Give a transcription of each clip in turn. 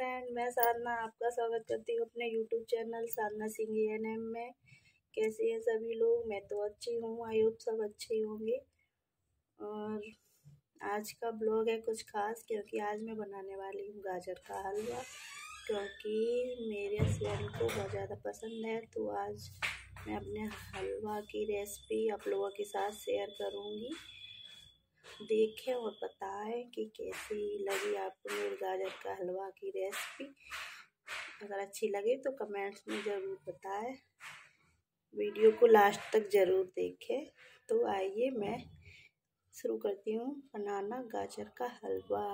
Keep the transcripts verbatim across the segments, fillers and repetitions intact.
Friend, मैं साधना आपका स्वागत करती हूँ अपने यूट्यूब चैनल साधना सिंह में। कैसे हैं सभी लोग? मैं तो अच्छी हूँ, आई होप सब अच्छे होंगे। और आज का ब्लॉग है कुछ खास, क्योंकि आज मैं बनाने वाली हूँ गाजर का हलवा, क्योंकि मेरे हस्बैंड को बहुत ज़्यादा पसंद है। तो आज मैं अपने हलवा की रेसिपी आप लोगों के साथ शेयर करूँगी। देखें और बताएं कि कैसी लगी आपको मेरे गाजर का हलवा की रेसिपी। अगर अच्छी लगे तो कमेंट्स में ज़रूर बताएं, वीडियो को लास्ट तक ज़रूर देखें। तो आइए मैं शुरू करती हूँ बनाना गाजर का हलवा।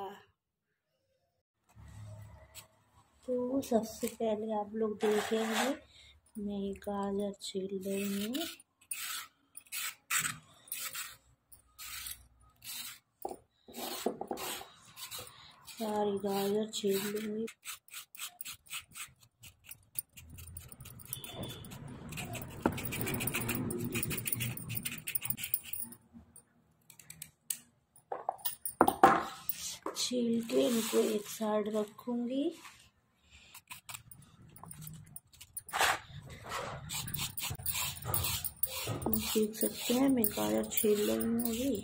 तो सबसे पहले आप लोग देखेंगे मैं गाजर छील रही हूँ। सारी गाजर छील लूँगी। छील के इनको एक साइड रखूँगी। देख सकते हैं मैं गाजर छील रही हूँ अभी।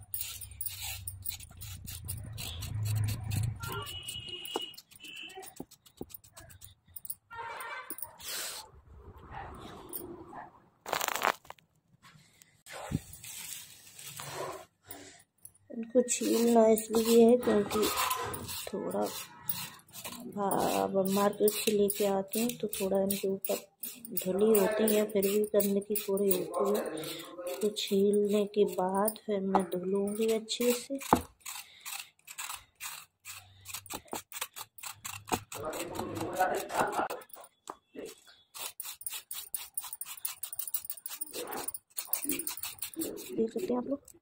इनको छीलना इसलिए है क्योंकि थोड़ा अब मार्केट से लेके आते हैं तो थोड़ा इनके ऊपर धुली होती है, फिर भी गंदगी थोड़ी होती है। तो छीलने के बाद फिर मैं धुलूँगी अच्छे से। देख सकते हैं आप लोग।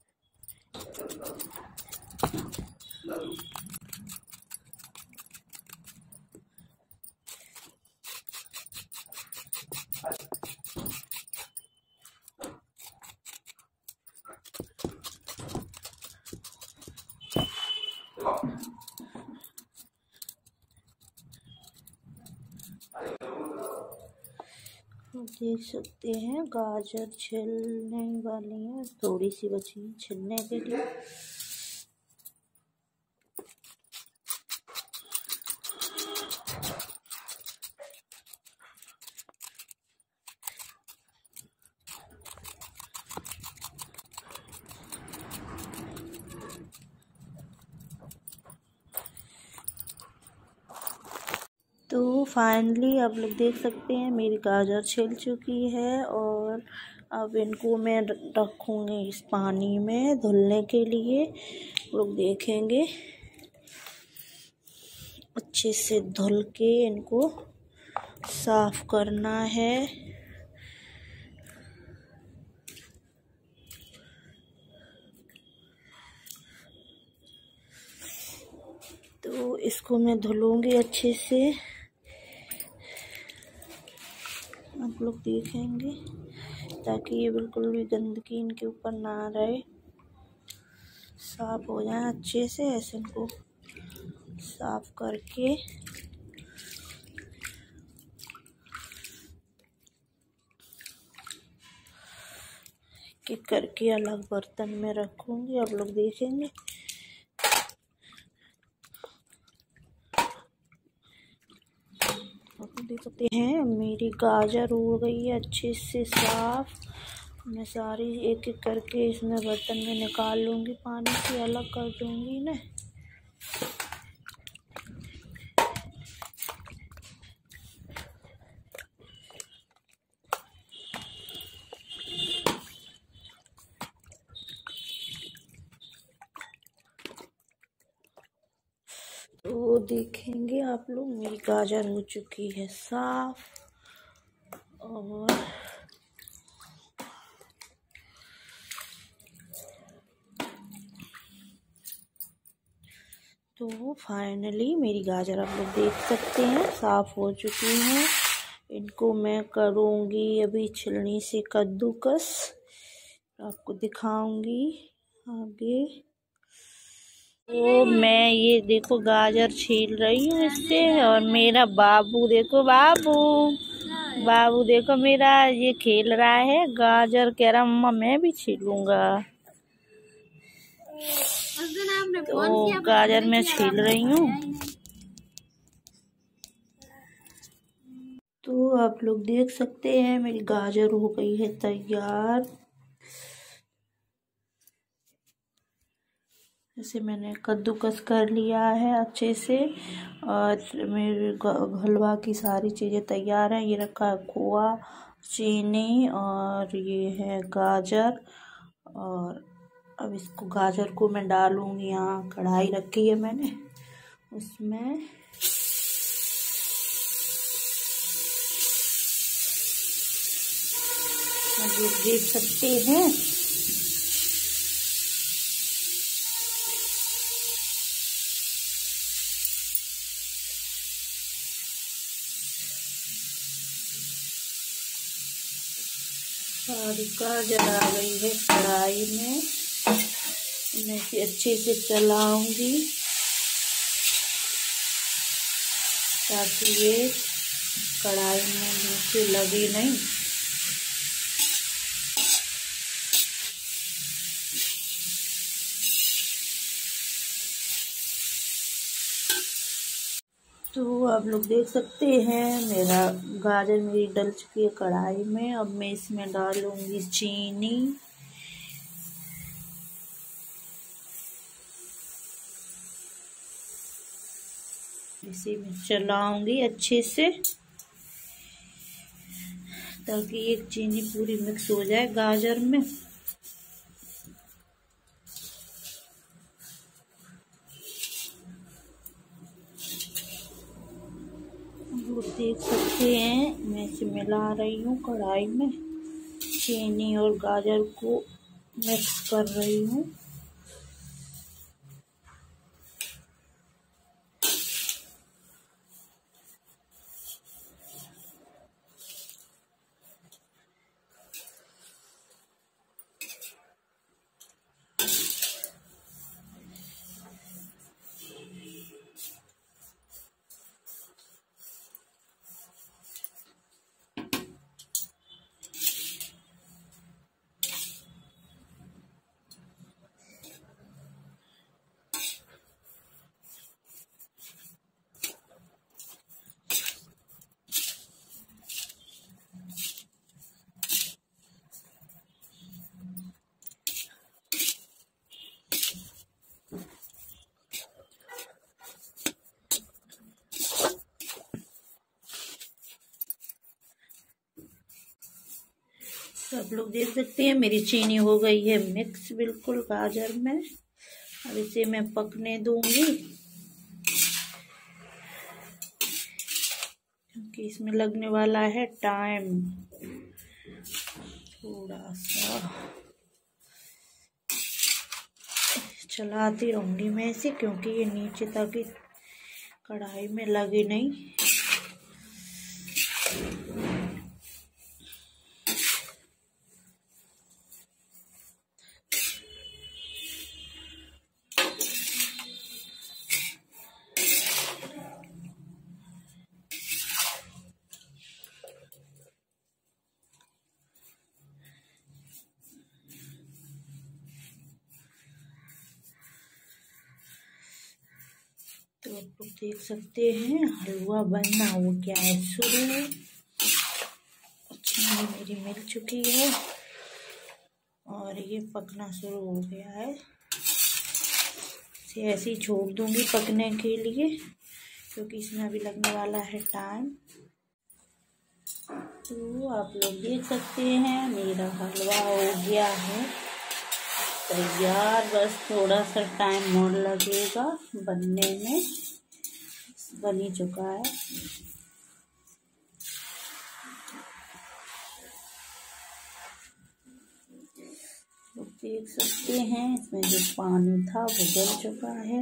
देख सकते हैं गाजर छिलने वाली है, थोड़ी सी बची है छिलने के लिए। तो फाइनली आप लोग देख सकते हैं मेरी गाजर छिल चुकी है, और अब इनको मैं रखूँगी इस पानी में धुलने के लिए। लोग देखेंगे अच्छे से धुल के इनको साफ करना है। तो इसको मैं धुलूँगी अच्छे से, आप लोग देखेंगे, ताकि ये बिल्कुल भी गंदगी इनके ऊपर ना रहे, साफ हो जाए अच्छे से। ऐसे इनको साफ करके एक करके अलग बर्तन में रखूँगी। आप लोग देखेंगे देख सकते हैं मेरी गाजर हो गई है अच्छे से साफ। मैं सारी एक एक करके इसमें बर्तन में निकाल लूँगी, पानी से अलग कर दूँगी ना। तो देखेंगे आप लोग मेरी गाजर हो चुकी है साफ। और तो फाइनली मेरी गाजर आप लोग देख सकते हैं साफ हो चुकी हैं। इनको मैं करूँगी अभी छिलनी से कद्दूकस, आपको दिखाऊंगी आगे। तो मैं ये देखो गाजर छील रही हूँ इससे, और मेरा बाबू देखो, बाबू बाबू देखो मेरा ये खेल रहा है गाजर, कह रहा मम्मा मैं भी छीलूंगा। तो गाजर मैं छील रही हूँ। तो आप लोग देख सकते हैं मेरी गाजर हो गई है तैयार। जैसे मैंने कद्दूकस कर लिया है अच्छे से, और मेरे हलवा की सारी चीज़ें तैयार हैं। ये रखा है खोआ, चीनी, और ये है गाजर। और अब इसको गाजर को मैं डालूंगी, यहाँ कढ़ाई रखी है मैंने उसमें। आप लोग देख सकते हैं सारी गाजर आ गई है कढ़ाई में। मैं इसे अच्छे से चलाऊंगी ताकि ये कढ़ाई में नीचे लगे नहीं। तो आप लोग देख सकते हैं मेरा गाजर मेरी डल चुकी है कढ़ाई में। अब मैं इसमें डालूंगी चीनी। इसे मैं चलाऊंगी अच्छे से ताकि ये चीनी पूरी मिक्स हो जाए गाजर में। वो देख सकते हैं मैं इसे मिला रही हूँ कढ़ाई में, चीनी और गाजर को मिक्स कर रही हूँ। सब लोग देख सकते हैं मेरी चीनी हो गई है मिक्स बिल्कुल गाजर में। अब इसे मैं पकने दूंगी क्योंकि इसमें लगने वाला है टाइम थोड़ा सा। चलाती रहूंगी मैं इसे क्योंकि ये नीचे तक कढ़ाई में लगे नहीं। तो आप लोग देख सकते हैं हलवा बनना हो गया है शुरू। चीनी मेरी मिल चुकी है और ये पकना शुरू हो गया है। इसे ऐसे ही छोड़ दूंगी पकने के लिए क्योंकि इसमें अभी लगने वाला है टाइम। तो आप लोग देख सकते हैं मेरा हलवा हो गया है तैयार। बस थोड़ा सा टाइम और लगेगा बनने में। बन ही चुका है। तो देख सकते हैं इसमें जो पानी था वो जल चुका है।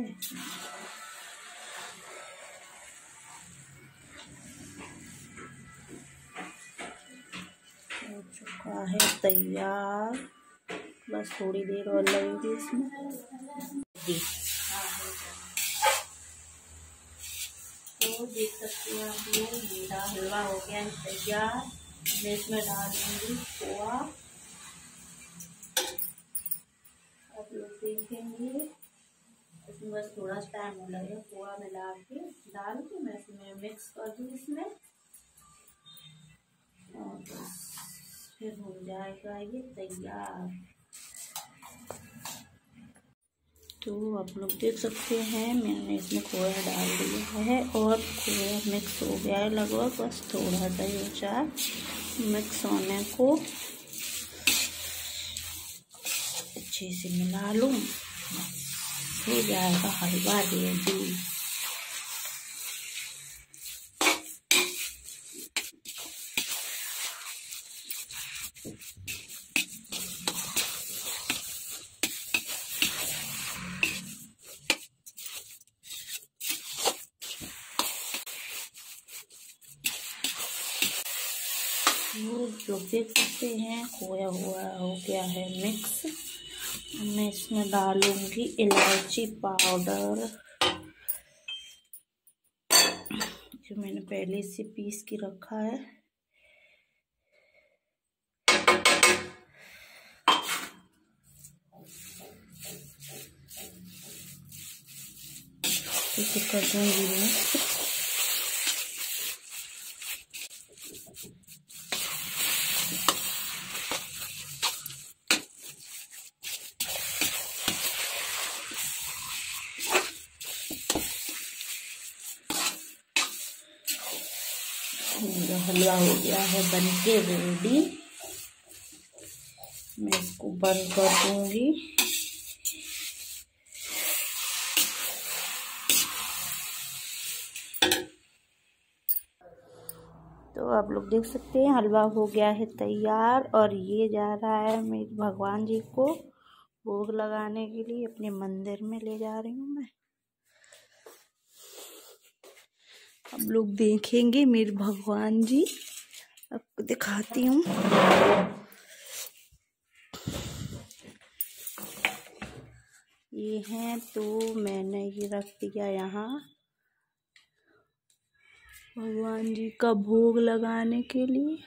हो चुका है तैयार। बस थोड़ी देर और लगेगी इसमें। तो देख सकते हैं आप लोग, मेरा हलवा हो गया है तैयार। मैं इसमें डाल दूँगी खोआ, आप लोग देखेंगे। इसमें बस थोड़ा सा टाइम लगेगा खोआ मिला के डाल के मैं इसमें मिक्स कर दूँ इसमें, और बस फिर हो जाएगा ये तैयार। तो आप लोग देख सकते हैं मैंने इसमें खोया डाल दिया है और खोया मिक्स हो गया है लगभग, बस थोड़ा सा ही बचा मिक्स होने को। अच्छे से मिला लूँ, हो जाएगा हलवा रेडी। लोग देख सकते हैं खोया हुआ हो गया है मिक्स। मैं इसमें डालूंगी इलायची पाउडर, जो मैंने पहले से पीस के रखा है। इसे कर दूंगी मिक्स। मेरा हलवा हो गया है बनके रेडी। मैं इसको बंद कर दूंगी। तो आप लोग देख सकते हैं हलवा हो गया है तैयार, और ये जा रहा है मेरे भगवान जी को भोग लगाने के लिए, अपने मंदिर में ले जा रही हूँ मैं। आप लोग देखेंगे मेरे भगवान जी, आपको दिखाती हूँ। ये हैं, तो मैंने ये रख दिया यहाँ भगवान जी का भोग लगाने के लिए।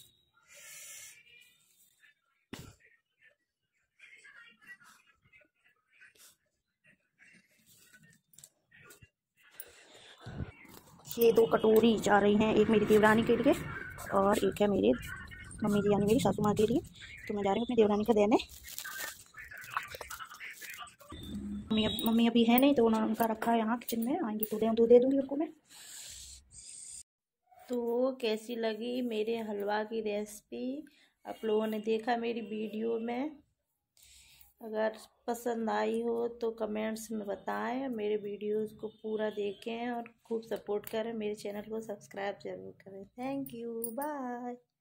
ये दो कटोरी जा रही हैं, एक मेरी देवरानी के लिए और एक है मेरे मम्मी जी यानी मेरी सासू माँ के लिए। तो मैं जा रही हूँ अपनी देवरानी का देने। मम्मी मम्मी अभी है नहीं, तो उनका रखा है यहाँ किचन में, आएंगी तो दे दूँ दे दूँगी उनको मैं। तो कैसी लगी मेरे हलवा की रेसिपी, आप लोगों ने देखा मेरी वीडियो में। अगर पसंद आई हो तो कमेंट्स में बताएं, मेरे वीडियोस को पूरा देखें और खूब सपोर्ट करें, मेरे चैनल को सब्सक्राइब जरूर करें। Thank you, bye.